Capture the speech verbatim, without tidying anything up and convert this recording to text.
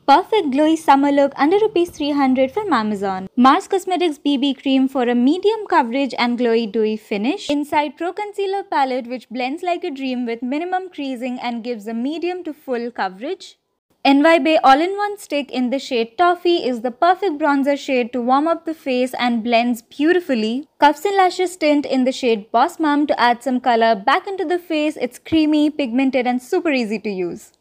Perfect glowy summer look under rupees three hundred from Amazon. Mars Cosmetics B B Cream for a medium coverage and glowy dewy finish. Inside Pro Concealer Palette which blends like a dream with minimum creasing and gives a medium to full coverage. N Y Bay All-in-One Stick in the shade Toffee is the perfect bronzer shade to warm up the face and blends beautifully. Cuffs and Lashes Tint in the shade Boss Mom to add some color back into the face. It's creamy, pigmented and super easy to use.